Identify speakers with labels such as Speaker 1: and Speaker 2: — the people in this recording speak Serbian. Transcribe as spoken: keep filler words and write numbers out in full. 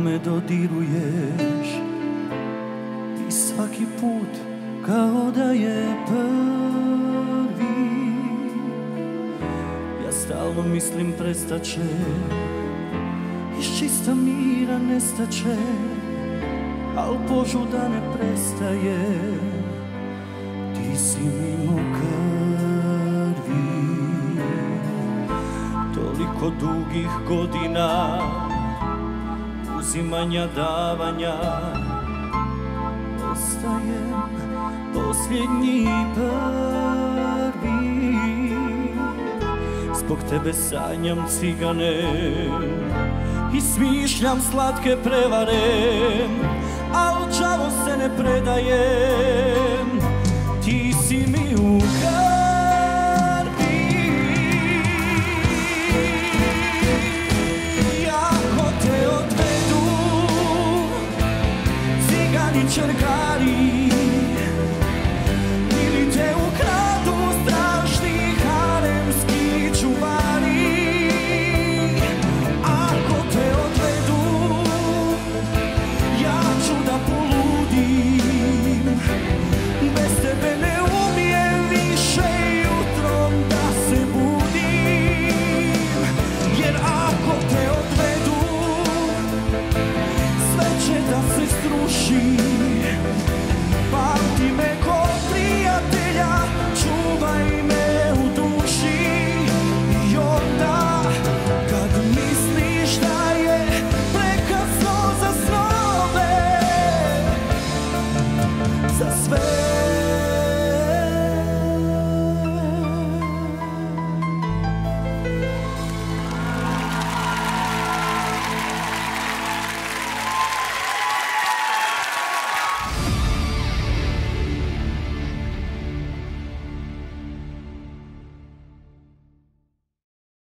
Speaker 1: me dodiruješ i svaki put kao da je prvi. Ja stalno mislim prestaće, iz čista mira nestaće, al požuda ne prestaje, ti si mimo krvi. Toliko dugih godina uzimanja, davanja, ostajem posljednji prvi. Zbog tebe sanjam cigane i smišljam slatke prevare, al đavo se ne predaje.